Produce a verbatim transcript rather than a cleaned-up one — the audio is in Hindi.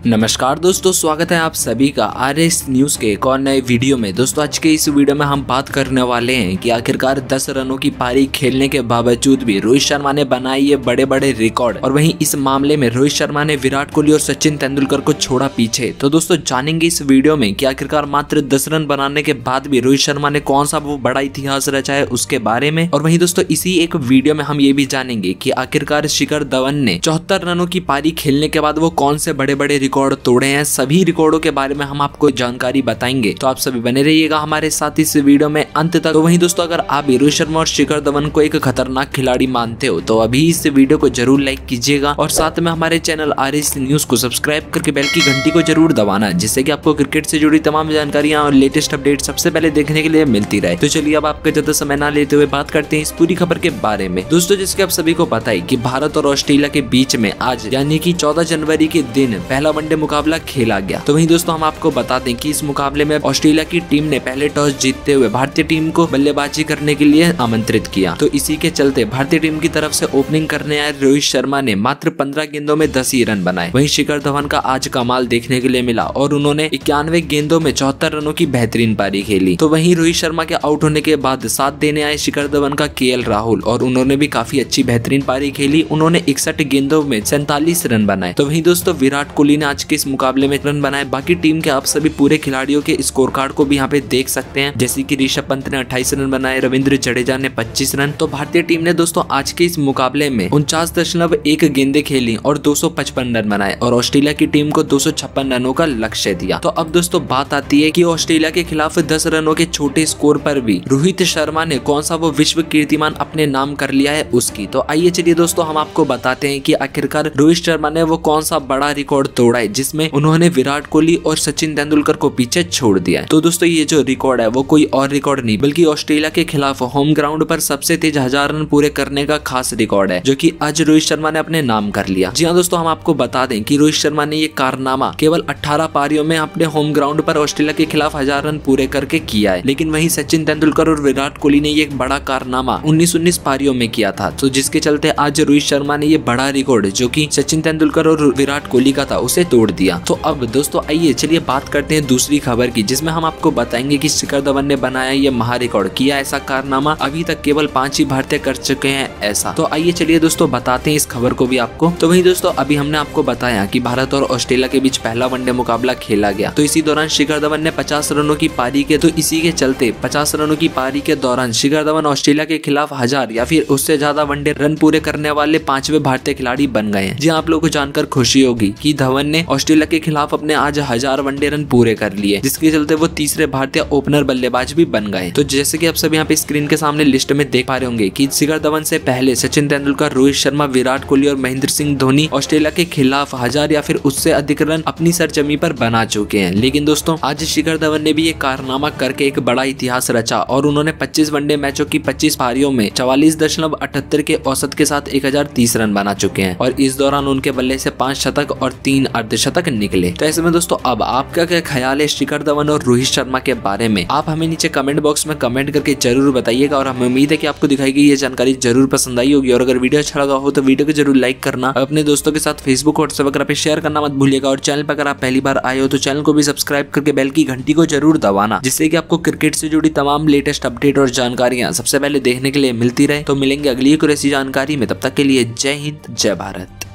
नमस्कार दोस्तों, स्वागत है आप सभी का आर एस न्यूज के एक और नए वीडियो में। दोस्तों आज के इस वीडियो में हम बात करने वाले हैं कि आखिरकार दस रनों की पारी खेलने के बावजूद भी रोहित शर्मा ने बनाए ये बड़े बड़े रिकॉर्ड, और वहीं इस मामले में रोहित शर्मा ने विराट कोहली और सचिन तेंदुलकर को छोड़ा पीछे। तो दोस्तों जानेंगे इस वीडियो में कि आखिरकार मात्र दस रन बनाने के बाद भी रोहित शर्मा ने कौन सा वो बड़ा इतिहास रचा है उसके बारे में। और वहीं दोस्तों इसी एक वीडियो में हम ये भी जानेंगे कि आखिरकार शिखर धवन ने चौहत्तर रनों की पारी खेलने के बाद वो कौन से बड़े बड़े रिकॉर्ड तोड़े हैं। सभी रिकॉर्डों के बारे में हम आपको जानकारी बताएंगे, तो आप सभी बने रहिएगा हमारे साथ इस वीडियो में अंत तक। तो वहीं दोस्तों अगर आप भी रोहित शर्मा और शिखर धवन को एक खतरनाक खिलाड़ी मानते हो तो अभी इस वीडियो को जरूर लाइक कीजिएगा और साथ में हमारे चैनल आर एस न्यूज को सब्सक्राइब करके बेल की घंटी को जरूर दबाना, जिससे कि आपको क्रिकेट से जुड़ी तमाम जानकारियां और लेटेस्ट अपडेट सबसे पहले देखने के लिए मिलती रहे। तो चलिए अब आपका ज्यादा समय ना लेते हुए बात करते हैं इस पूरी खबर के बारे में। दोस्तों जिसके आप सभी को पता है कि भारत और ऑस्ट्रेलिया के बीच में आज यानी कि चौदह जनवरी के दिन पहला वनडे मुकाबला खेला गया। तो वहीं दोस्तों हम आपको बता दें कि इस मुकाबले में ऑस्ट्रेलिया की टीम ने पहले टॉस जीतते हुए भारतीय टीम को बल्लेबाजी करने के लिए आमंत्रित किया। तो इसी के चलते भारतीय टीम की तरफ से ओपनिंग करने आए रोहित शर्मा ने मात्र पंद्रह गेंदों में दस ही रन बनाए। वहीं शिखर धवन का आज कमाल देखने के लिए मिला और उन्होंने इक्यानवे गेंदों में चौहत्तर रनों की बेहतरीन पारी खेली। तो वहीं रोहित शर्मा के आउट होने के बाद साथ देने आए शिखर धवन का के एल राहुल, और उन्होंने भी काफी अच्छी बेहतरीन पारी खेली। उन्होंने इकसठ गेंदों में सैंतालीस रन बनाए। तो वहीं दोस्तों विराट कोहली ने आज के इस मुकाबले में रन बनाए। बाकी टीम के आप सभी पूरे खिलाड़ियों के स्कोर कार्ड को भी यहाँ पे देख सकते हैं, जैसे कि ऋषभ पंत ने अट्ठाईस रन बनाए, रविंद्र जडेजा ने पच्चीस रन। तो भारतीय टीम ने दोस्तों आज के इस मुकाबले में उनचास दशमलव एक गेंदें खेली और दो सौ पचपन रन बनाए, और ऑस्ट्रेलिया की टीम को दो सौ छप्पन रनों का लक्ष्य दिया। तो अब दोस्तों बात आती है कि ऑस्ट्रेलिया के खिलाफ दस रनों के छोटे स्कोर पर भी रोहित शर्मा ने कौन सा वो विश्व कीर्तिमान अपने नाम कर लिया है उसकी। तो आइए चलिए दोस्तों हम आपको बताते हैं कि आखिरकार रोहित शर्मा ने वो कौन सा बड़ा रिकॉर्ड तोड़ा है जिसमें उन्होंने विराट कोहली और सचिन तेंदुलकर को पीछे छोड़ दिया है। तो दोस्तों ये जो रिकॉर्ड है वो कोई और रिकॉर्ड नहीं बल्कि ऑस्ट्रेलिया के खिलाफ होम ग्राउंड पर सबसे तेज हजार रन पूरे करने का खास रिकॉर्ड है, जो कि आज रोहित शर्मा ने अपने नाम कर लिया। जी हाँ दोस्तों, हम आपको बता दें कि रोहित शर्मा ने ये कारनामा केवल अठारह पारियों में अपने होम ग्राउंड पर ऑस्ट्रेलिया के खिलाफ हजार रन पूरे करके किया है, लेकिन वहीं सचिन तेंदुलकर और विराट कोहली ने ये एक बड़ा कारनामा उन्नीस उन्नीस पारियों में किया था। तो जिसके चलते आज रोहित शर्मा ने ये बड़ा रिकॉर्ड जो कि सचिन तेंदुलकर और विराट कोहली का था उसे तोड़ दिया। तो अब दोस्तों आइए चलिए बात करते हैं दूसरी खबर की, जिसमें हम आपको बताएंगे कि शिखर धवन ने बनाया ये महा रिकॉर्ड, किया ऐसा कारनामा अभी तक केवल पांच ही भारतीय कर चुके हैं ऐसा। तो आइए चलिए दोस्तों बताते हैं इस खबर को भी आपको। तो वही दोस्तों अभी हमने आपको बताया कि भारत और ऑस्ट्रेलिया के बीच पहला वनडे मुकाबला खेला गया। तो इसी दौरान शिखर धवन ने पचास रनों की पारी के तो इसी के चलते पचास रनों की पारी के दौरान शिखर धवन ऑस्ट्रेलिया के खिलाफ हजार या फिर उससे ज्यादा वनडे रन पूरे करने वाले पांचवे भारतीय खिलाड़ी बन गए हैं। जी आप लोगों को जानकर खुशी होगी कि धवन ने ऑस्ट्रेलिया के खिलाफ अपने आज हजार वनडे रन पूरे कर लिए, जिसके चलते वो तीसरे भारतीय ओपनर बल्लेबाज भी बन गए। तो जैसे कि आप सब यहाँ पे स्क्रीन के सामने लिस्ट में देख पा रहे होंगे कि शिखर धवन से पहले सचिन तेंदुलकर, रोहित शर्मा, विराट कोहली और महेंद्र सिंह धोनी ऑस्ट्रेलिया के खिलाफ हजार या फिर उससे अधिक रन अपनी सरजमी पर बना चुके हैं। लेकिन दोस्तों आज शिखर धवन ने भी ये कारनामा करके एक बड़ा इतिहास रचा और उन्होंने पच्चीस वनडे मैचों की पच्चीस पारियों में चवालीस दशमलव अठहत्तर के औसत के साथ एक हजार तीस रन बना चुके हैं, और इस दौरान उनके बल्ले से पांच शतक और तीन अर्धशतक निकले। तो ऐसे में दोस्तों अब आपका क्या ख्याल है शिखर धवन और रोहित शर्मा के बारे में, आप हमें नीचे कमेंट बॉक्स में कमेंट करके जरूर बताइएगा। और हमें उम्मीद है कि आपको दिखाई गई ये जानकारी जरूर पसंद आई होगी, और अगर वीडियो अच्छा लगा हो तो वीडियो को जरूर लाइक करना, अपने दोस्तों के साथ फेसबुक व्हाट्सएप वगैरह पे शेयर करना मत भूलिएगा। और चैनल पर अगर आप पहली बार आए हो तो चैनल को भी सब्सक्राइब करके बेल की घंटी को जरूर दबाना, जिससे कि आपको क्रिकेट से जुड़ी तमाम लेटेस्ट अपडेट और जानकारियां सबसे पहले देखने के लिए मिलती रहे। तो मिलेंगे अगली एक ऐसी जानकारी में, तब तक के लिए जय हिंद जय भारत।